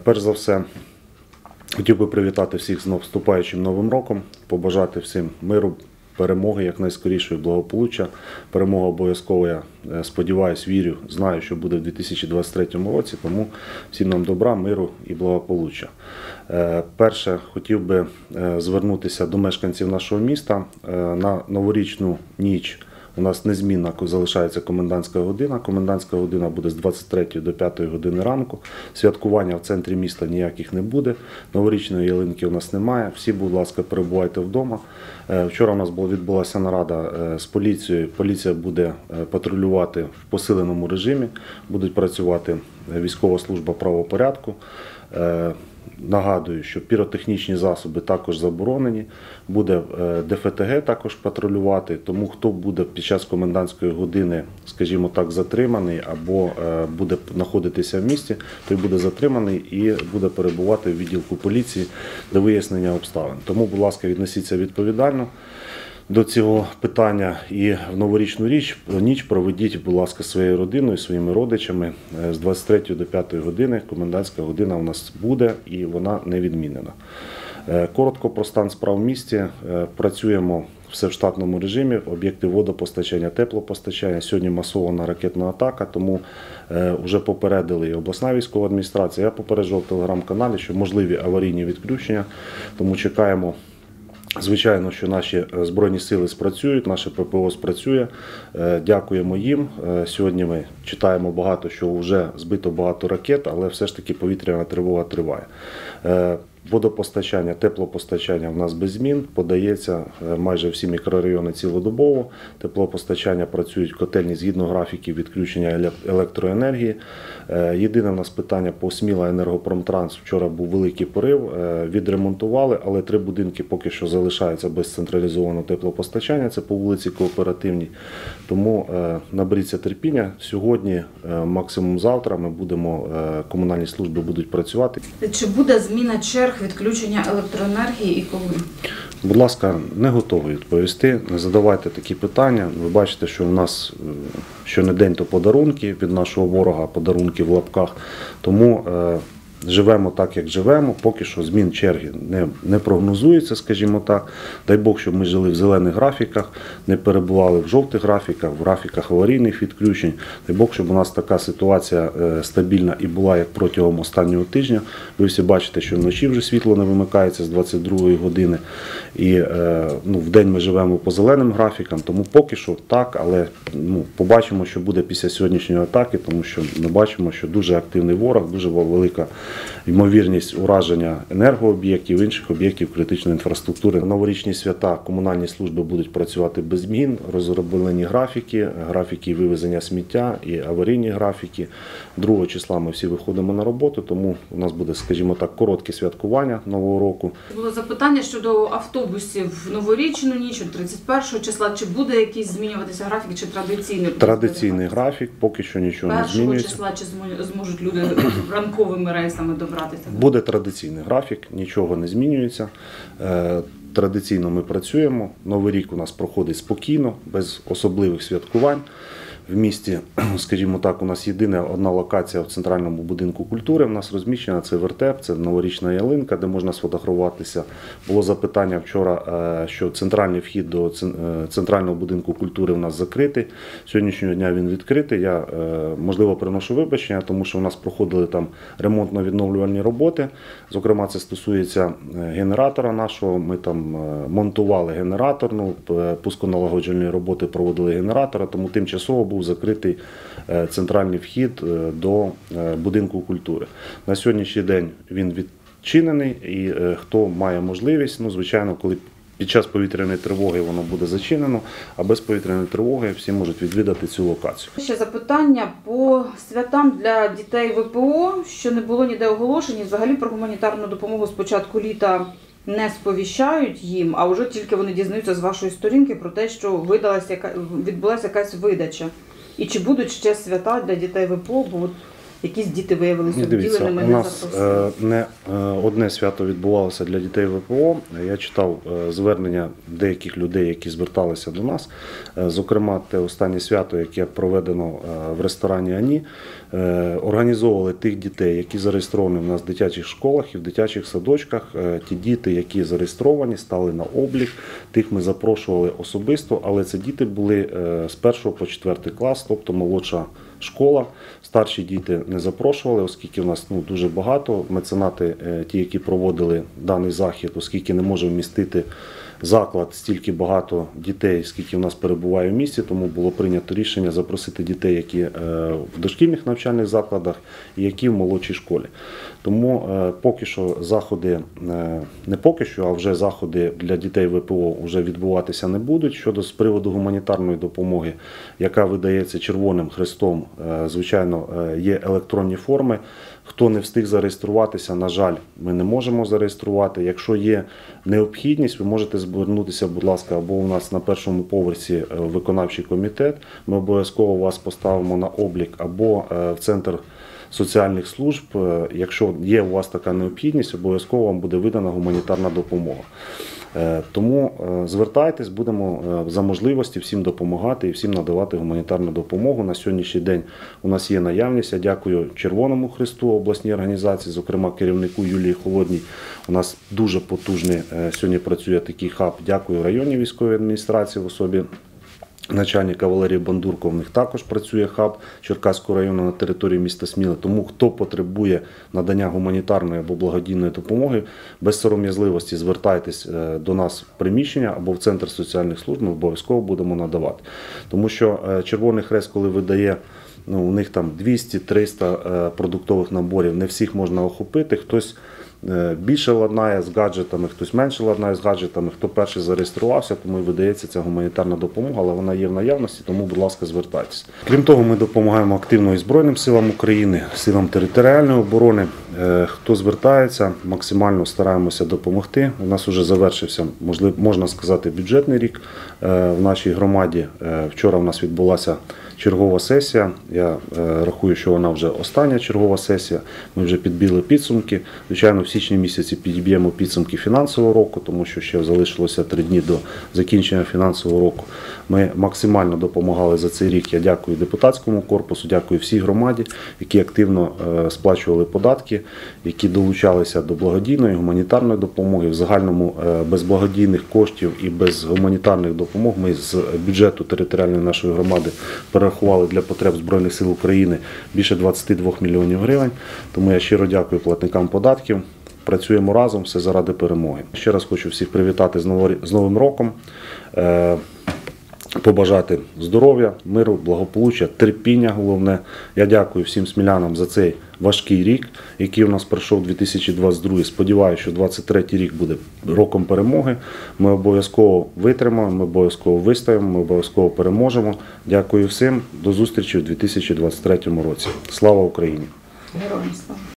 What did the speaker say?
Перш за все, хотів би привітати всіх з вступаючим Новим роком, побажати всім миру, перемоги, якнайскорішої, благополуччя. Перемога обов'язково, я сподіваюся, вірю, знаю, що буде в 2023 році, тому всім нам добра, миру і благополуччя. Перше, хотів би звернутися до мешканців нашого міста. На новорічну ніч у нас незмінна залишається комендантська година. Комендантська година буде з 23 до 5 години ранку. Святкування в центрі міста ніяких не буде. Новорічної ялинки у нас немає. Всі, будь ласка, перебувайте вдома. Вчора у нас відбулася нарада з поліцією. Поліція буде патрулювати в посиленому режимі. Будуть працювати військова служба правопорядку. Нагадую, що піротехнічні засоби також заборонені, буде ДФТГ також патрулювати, тому хто буде під час комендантської години, скажімо так, затриманий або буде знаходитися в місті, той буде затриманий і буде перебувати в відділку поліції для вияснення обставин. Тому, будь ласка, віднесіться відповідально до цього питання і в новорічну ніч проведіть, будь ласка, своєю родиною, своїми родичами. З 23 до 5 години комендантська година у нас буде і вона не відмінена. Коротко про стан справ в місті. Працюємо все в штатному режимі, об'єкти водопостачання, теплопостачання. Сьогодні масована ракетна атака, тому вже попередили і обласна військова адміністрація. Я попереджував в телеграм-каналі, що можливі аварійні відключення, тому чекаємо. Звичайно, що наші Збройні сили спрацюють, наше ППО спрацює. Дякуємо їм. Сьогодні ми читаємо багато, що вже збито багато ракет, але все ж таки повітряна тривога триває. Водопостачання, теплопостачання в нас без змін, подається майже всі мікрорайони цілодобово. Теплопостачання працюють котельні згідно графіків відключення електроенергії. Єдине в нас питання по Сміла Енергопромтранс. Вчора був великий порив, відремонтували, але 3 будинки поки що залишаються без централізованого теплопостачання, це по вулиці Кооперативній. Тому наберіться терпіння. Сьогодні, максимум завтра, комунальні служби будуть працювати. Чи буде зміна черг відключення електроенергії і коли? Будь ласка, не готовий відповісти, не задавайте такі питання. Ви бачите, що в нас щонедень то подарунки від нашого ворога, подарунки в лапках. Тому живемо так, як живемо, поки що змін черги не прогнозується, скажімо так. Дай Бог, щоб ми жили в зелених графіках, не перебували в жовтих графіках, в графіках аварійних відключень. Дай Бог, щоб у нас така ситуація стабільна і була, як протягом останнього тижня. Ви всі бачите, що вночі вже світло не вимикається з 22 години. І вдень ми живемо по зеленим графікам, тому поки що так, але побачимо, що буде після сьогоднішньої атаки, тому що ми бачимо, що дуже активний ворог, дуже велика ймовірність ураження енергооб'єктів, інших об'єктів критичної інфраструктури. Новорічні свята комунальні служби будуть працювати без змін, розроблені графіки вивезення сміття і аварійні графіки. 2 числа ми всі виходимо на роботу, тому у нас буде, скажімо так, коротке святкування Нового року. Було запитання щодо автобусів в новорічну ніч, 31 числа. Чи буде якийсь змінюватися графік, чи традиційний? Традиційний графік, поки що нічого не змінюється. 1 числа чи зможуть люди ранковими рейсами добратися? Буде традиційний графік, нічого не змінюється. Традиційно ми працюємо. Новий рік у нас проходить спокійно, без особливих святкувань. В місті, скажімо так, у нас єдина одна локація в центральному будинку культури. У нас розміщена, це вертеп, це новорічна ялинка, де можна сфотографуватися. Було запитання вчора, що центральний вхід до центрального будинку культури у нас закритий. Сьогоднішнього дня він відкритий. Я, можливо, приношу вибачення, тому що у нас проходили там ремонтно-відновлювальні роботи. Зокрема, це стосується генератора нашого. Ми там монтували генератор, пусконалагоджувальні роботи проводили генератора, тому тимчасово був закритий центральний вхід до будинку культури. На сьогоднішній день він відчинений і хто має можливість, звичайно, коли під час повітряної тривоги воно буде зачинено, а без повітряної тривоги всі можуть відвідати цю локацію. Ще запитання по святам для дітей ВПО, що не було ніде оголошень, взагалі про гуманітарну допомогу з початку літа не сповіщають їм, а вже тільки вони дізнаються з вашої сторінки про те, що відбулася якась видача. І чи будуть ще свята для дітей ВПО, бо якісь діти виявилися Дивіться, обділеними, у не нас запросили? не одне свято відбувалося для дітей ВПО. Я читав звернення деяких людей, які зверталися до нас. Зокрема, те останнє свято, яке проведено в ресторані «Ані», організовували тих дітей, які зареєстровані в нас в дитячих школах і в дитячих садочках. Ті діти, які зареєстровані, стали на облік. Тих ми запрошували особисто, але це діти були з 1 по 4 клас, тобто молодша школа. Старші діти не запрошували, оскільки в нас дуже багато. Меценати, ті, які проводили даний захід, оскільки не може вмістити заклад стільки багато дітей, скільки в нас перебуває в місті, тому було прийнято рішення запросити дітей, які в дошкільних навчальних закладах і які в молодшій школі. Тому поки що заходи, не поки що, а вже заходи для дітей ВПО вже відбуватися не будуть. Щодо з приводу гуманітарної допомоги, яка видається Червоним Хрестом, звичайно, є електронні форми. Хто не встиг зареєструватися, на жаль, ми не можемо зареєструвати. Якщо є необхідність, ви можете звернутися, будь ласка, або у нас на першому поверсі виконавчий комітет, ми обов'язково вас поставимо на облік, або в центр соціальних служб. Якщо є у вас така необхідність, обов'язково вам буде видана гуманітарна допомога. Тому звертайтесь, будемо за можливості всім допомагати і всім надавати гуманітарну допомогу. На сьогоднішній день у нас є наявність. Я дякую Червоному Хресту, обласній організації, зокрема керівнику Юлії Холодній. У нас дуже потужний сьогодні працює такий хаб. Дякую районній військовій адміністрації в особі начальника Валерія Бандурко. В них також працює хаб Черкаського району на території міста Сміли. Тому хто потребує надання гуманітарної або благодійної допомоги, без сором'язливості звертайтесь до нас в приміщення або в центр соціальних служб, ми обов'язково будемо надавати. Тому що Червоний Хрест, коли видає, у них там 200-300 продуктових наборів, не всіх можна охопити. Хтось більше ладнає з гаджетами, хтось менше ладнає з гаджетами, хто перший зареєструвався, тому і видається ця гуманітарна допомога, але вона є в наявності, тому, будь ласка, звертайтеся. Крім того, ми допомагаємо активно і Збройним силам України, силам територіальної оборони. Хто звертається, максимально стараємося допомогти. У нас вже завершився, можна сказати, бюджетний рік в нашій громаді. Вчора в нас відбулася чергова сесія. Я рахую, що вона вже остання чергова сесія. Ми вже підбили підсумки. Звичайно, в січні місяці підіб'ємо підсумки фінансового року, тому що ще залишилося 3 дні до закінчення фінансового року. Ми максимально допомагали за цей рік. Я дякую депутатському корпусу, дякую всій громаді, які активно сплачували податки, які долучалися до благодійної, гуманітарної допомоги. В загальному без благодійних коштів і без гуманітарних допомог ми з бюджету територіальної нашої громади перерахували для потреб Збройних сил України більше 22 мільйонів гривень. Тому я щиро дякую платникам податків. Працюємо разом, все заради перемоги. Ще раз хочу всіх привітати з Новим роком, побажати здоров'я, миру, благополуччя, терпіння головне. Я дякую всім смілянам за цей важкий рік, який у нас пройшов 2022. Сподіваюся, що 2023 рік буде роком перемоги. Ми обов'язково витримаємо, ми обов'язково вистоїмо, ми обов'язково переможемо. Дякую всім. До зустрічі у 2023 році. Слава Україні! Героям слава!